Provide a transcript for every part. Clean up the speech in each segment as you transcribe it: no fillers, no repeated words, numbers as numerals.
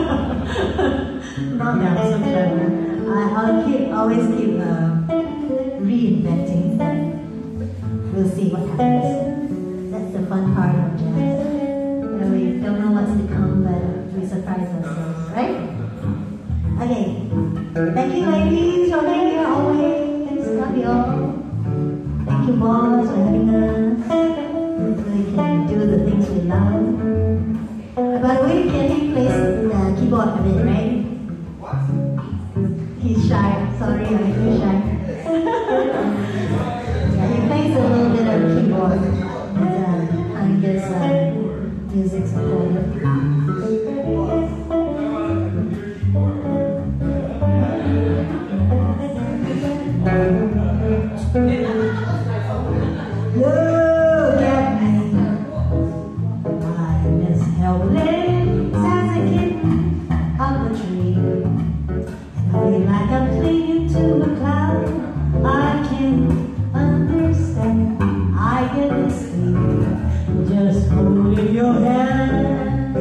Not that I'm so clever. I'll always keep reinventing. We'll see what happens. That's the fun part of jazz. We don't know what's to come, but we surprise ourselves, right? Okay. Thank you, ladies, for being here always. Love you all. Thank you, boss, for having us. We can do the things we love. By the way, Kenny plays the keyboard a bit, right? What? He's shy. Sorry, I make you shy. Yeah, he plays a little bit of keyboard. And his music supporter. Look at me, I'm as helpless as a kitten up a tree, and I feel like I'm clinging to a cloud. I can't understand. I get this feeling just holding your hand.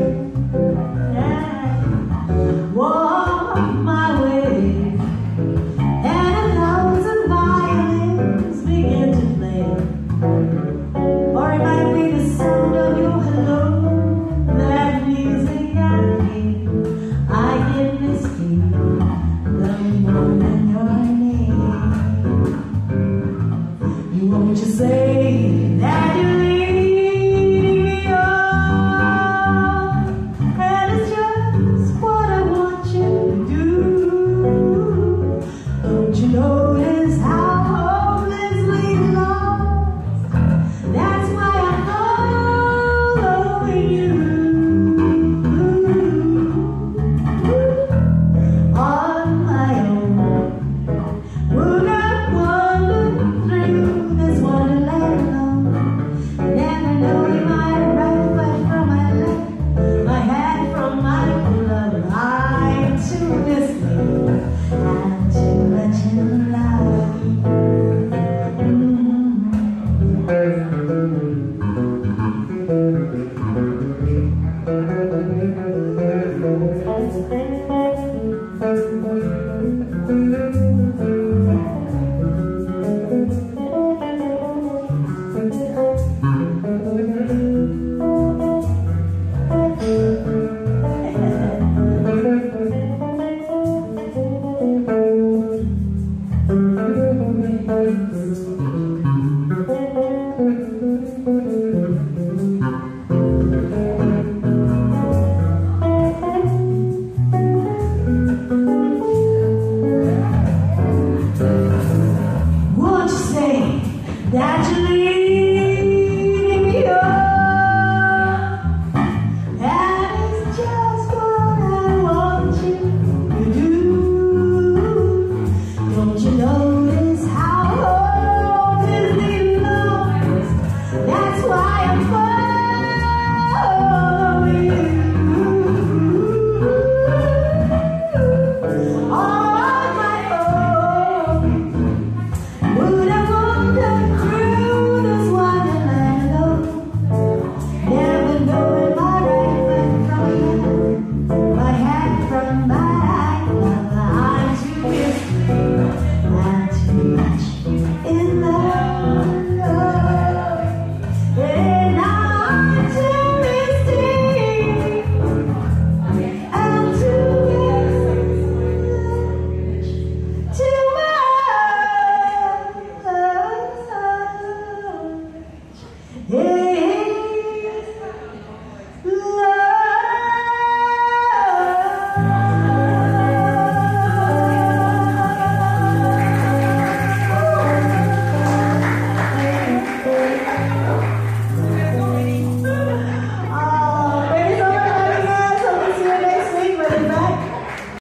Walk my way, and 1,000 violins begin to play. Or it might be the sound of your hello, that music I hear. I get this feeling the moment your name. You won't just say that you're leading me on, and it's just what I want you to do. Don't you notice how hopelessly lost? That's why I'm following you. On my own, would I wander through this wonderland alone? Never knowing my right foot from my left, my hand from my glove. I'm too listening and too much in love. Won't you say that you're leading me on? And it's just what I want you to do. Don't you notice how hopelessly lost? That's why I'm following you. On my own, would I wander through this wonderland alone? Never knowing my right foot from my hand from my glove. I'm too busy and too much in love. And I'm too busy and too much, too much. Yeah.